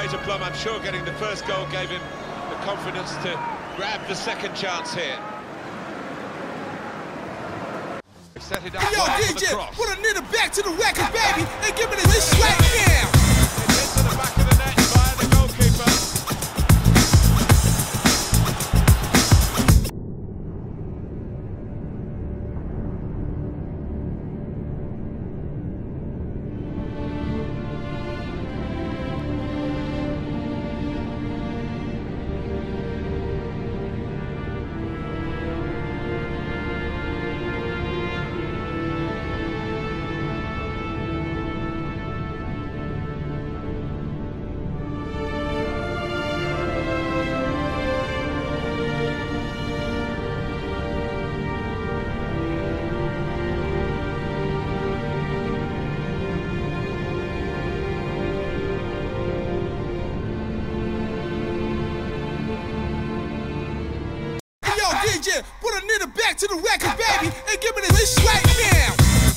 Fraser Plum, I'm sure getting the first goal gave him the confidence to grab the second chance here. Set it up. Yo, DJ, put a nigga back to the record, baby, and give me this right now. It's into the back of the net by the goalkeeper. DJ, put a nigga back to the record, baby, and give me this right now.